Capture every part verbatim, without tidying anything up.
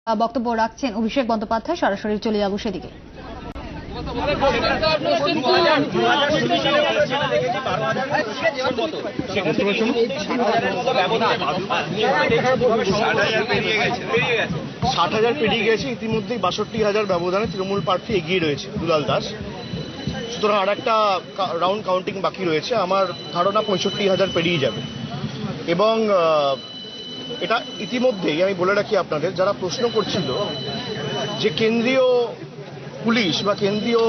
বক্তব্য রাখছেন অভিষেক বন্দ্যোপাধ্যায়। সরাসরি চলে যাব সেদিকে। ষাট হাজার পেরিয়ে গেছে ইতিমধ্যেই। বাষট্টি হাজার ব্যবধানে তৃণমূল প্রার্থী এগিয়ে রয়েছে দুলাল দাস। সুতরাং আর একটা রাউন্ড কাউন্টিং বাকি রয়েছে। আমার ধারণা পঁয়ষট্টি হাজার পেরিয়ে যাবে। এবং এটা ইতিমধ্যেই আমি বলে রাখি আপনাদের, যারা প্রশ্ন করছিল যে কেন্দ্রীয় পুলিশ বা কেন্দ্রীয়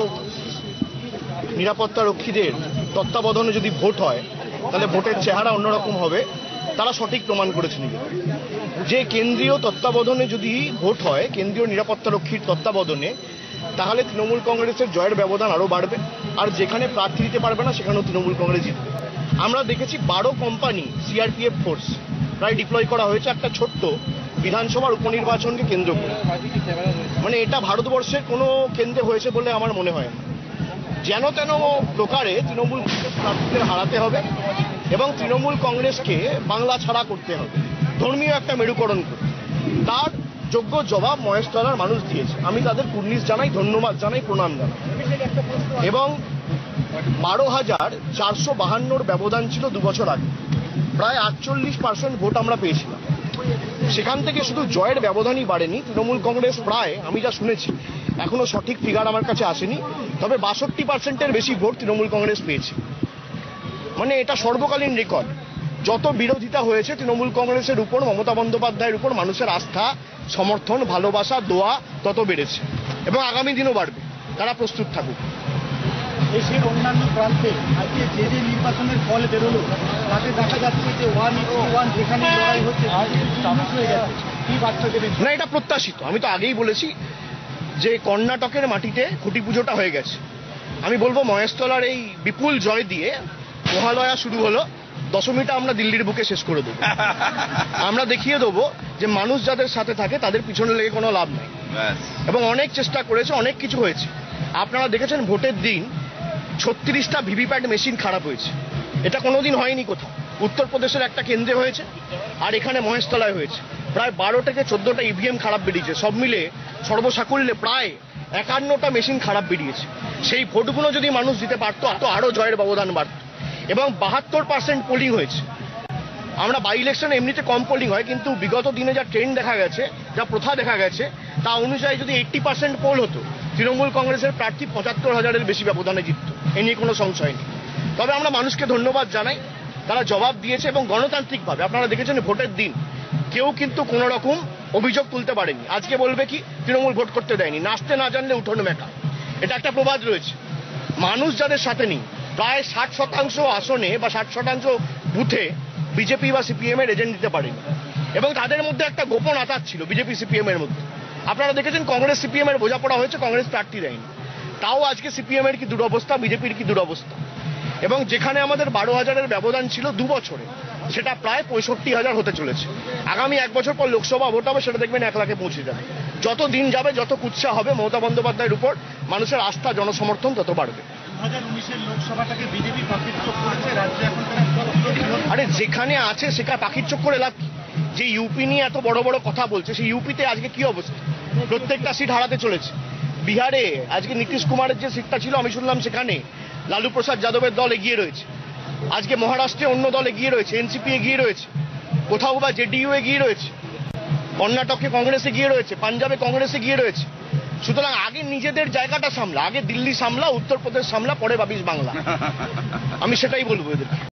নিরাপত্তা রক্ষীদের তত্ত্বাবধানে যদি ভোট হয় তাহলে ভোটের চেহারা অন্যরকম হবে, তারা সঠিক প্রমাণ করেছে নিজেদের। যে কেন্দ্রীয় তত্ত্বাবধানে যদি ভোট হয়, কেন্দ্রীয় নিরাপত্তা রক্ষীর তত্ত্বাবধানে, তাহলে তৃণমূল কংগ্রেসের জয়ের ব্যবধান আরও বাড়বে। আর যেখানে প্রার্থী দিতে পারবে না সেখানেও তৃণমূল কংগ্রেস জিতবে। আমরা দেখেছি বারো কোম্পানি সিআরপিএফ ফোর্স প্রায় ডিপ্লয় করা হয়েছে একটা ছোট্ট বিধানসভার উপনির্বাচনকে কেন্দ্র করে। মানে এটা ভারতবর্ষের কোনো কেন্দ্রে হয়েছে বলে আমার মনে হয় না। যেন তেন প্রকারে তৃণমূল কংগ্রেস প্রার্থীদের হারাতে হবে এবং তৃণমূল কংগ্রেসকে বাংলা ছাড়া করতে হবে, ধর্মীয় একটা মেরুকরণ করে। তার যোগ্য জবাব মহেশতলার মানুষ দিয়েছে। আমি তাদের কুর্নিশ জানাই, ধন্যবাদ জানাই, প্রণাম জানাই। এবং বারো হাজার চারশো বাহান্নর ব্যবধান ছিল দু বছর আগে, প্রায় আটচল্লিশ পার্সেন্ট ভোট আমরা পেয়েছিলাম। সেখান থেকে শুধু জয়ের ব্যবধানই বাড়েনি, তৃণমূল কংগ্রেস প্রায়, আমি যা শুনেছি, এখনো সঠিক ফিগার আমার কাছে আসেনি, তবে বাষট্টি পার্সেন্টের বেশি ভোট তৃণমূল কংগ্রেস পেয়েছে। মানে এটা সর্বকালীন রেকর্ড। যত বিরোধিতা হয়েছে তৃণমূল কংগ্রেসের উপর, মমতা বন্দ্যোপাধ্যায়ের উপর মানুষের আস্থা, সমর্থন, ভালোবাসা, দোয়া তত বেড়েছে এবং আগামী দিনও বাড়বে। তারা প্রস্তুত থাকুক। দেশের অন্যান্য প্রান্তে আজকে যে যে নির্বাচনের ফল বেরোলো তাতে দেখা যাচ্ছে যে ওয়ান ওয়ান যেখানে লড়াই হচ্ছে হয়ে গেছে। কি বার্তা দেবেন? না, এটা প্রত্যাশিত। আমি তো আগেই বলেছি যে কর্ণাটকের মাটিতে খুঁটি পুজোটা হয়ে গেছে। আমি বলবো মহেশতলার এই বিপুল জয় দিয়ে মহালয়া শুরু হলো, দশমীটা আমরা দিল্লির বুকে শেষ করে দেবো। আমরা দেখিয়ে দেবো যে মানুষ যাদের সাথে থাকে তাদের পিছনে লেগে কোনো লাভ নেই। এবং অনেক চেষ্টা করেছে, অনেক কিছু হয়েছে। আপনারা দেখেছেন ভোটের দিন ছত্রিশটা ভিভিপ্যাট মেশিন খারাপ হয়েছে। এটা কোনোদিন হয়নি কোথাও। উত্তরপ্রদেশের একটা কেন্দ্রে হয়েছে আর এখানে মহেশতলায় হয়েছে। প্রায় বারো থেকে চোদ্দটা ইভিএম খারাপ বেরিয়েছে। সব মিলে সর্বসাকুল্যে প্রায় একান্নটা মেশিন খারাপ বেরিয়েছে। সেই ভোটগুলো যদি মানুষ দিতে পারতো তো আরো জয়ের ব্যবধান বাড়ত। এবং বাহাত্তর পার্সেন্ট পোলিং হয়েছে। আমরা বাই ইলেকশনে এমনিতে কম পোলিং হয়, কিন্তু বিগত দিনে যা ট্রেন্ড দেখা গেছে, যা প্রথা দেখা গেছে, তা অনুযায়ী যদি এইট্টি পার্সেন্ট পোল হতো, তৃণমূল কংগ্রেসের প্রার্থী পঁচাত্তর হাজারের বেশি ব্যবধানে জিতত। এ নিয়ে কোনো সংশয় নেই। তবে আমরা মানুষকে ধন্যবাদ জানাই, তারা জবাব দিয়েছে এবং গণতান্ত্রিকভাবে। আপনারা দেখেছেন ভোটের দিন কেউ কিন্তু কোনো রকম অভিযোগ তুলতে পারেনি। আজকে বলবে কি তৃণমূল ভোট করতে দেয়নি, নাচতে না জানলে উঠোন মেকা, এটা একটা প্রবাদ রয়েছে। মানুষ যাদের সাথে নেই, প্রায় ষাট শতাংশ আসনে বা ষাট শতাংশ বুথে বিজেপি বা সিপিএম এর এজেন্ট দিতে পারেনি। এবং তাদের মধ্যে একটা গোপন আঘাত ছিল বিজেপি সিপিএম এর মধ্যে। আপনারা দেখেছেন কংগ্রেস সিপিএম এর বোঝাপড়া হয়েছে, কংগ্রেস প্রার্থী দেয়নি। তাও আজকে সিপিএম এর কি দুরবস্থা, বিজেপির কি দুরবস্থা। এবং যেখানে আমাদের বারো হাজারের ব্যবধান ছিল দু বছরে, সেটা প্রায় পঁয়ষট্টি হাজার হতে চলেছে। আগামী এক বছর পর লোকসভা ভোট হবে, সেটা দেখবেন এক লাখে পৌঁছে যাবে। যত দিন যাবে, যত কুৎসা হবে মমতা বন্দ্যোপাধ্যায়ের উপর, মানুষের আস্থা, জনসমর্থন তত বাড়বে। আরে যেখানে আছে সেখানে পাখির চোখ করে লাভ। যে ইউপি নিয়ে এত বড় বড় কথা বলছে, সেই ইউপিতে আজকে কি অবস্থা? প্রত্যেকটা সিট হারাতে চলেছে। বিহারে আজকে নীতিশ কুমারের যে সিটটা ছিল, আমি শুনলাম সেখানে লালু প্রসাদ যাদবের দল এগিয়ে রয়েছে। আজকে মহারাষ্ট্রে অন্য দল এগিয়ে রয়েছে, এনসিপি এগিয়ে রয়েছে, কোথাও বা জেডিইউ এগিয়ে রয়েছে, কর্ণাটকে কংগ্রেস এগিয়ে রয়েছে, পাঞ্জাবে কংগ্রেস এগিয়ে রয়েছে। সুতরাং আগে নিজেদের জায়গাটা সামলা, আগে দিল্লি সামলা, উত্তরপ্রদেশ সামলা, পরে ভাবিস বাংলা। আমি সেটাই বলবো এদেরকে।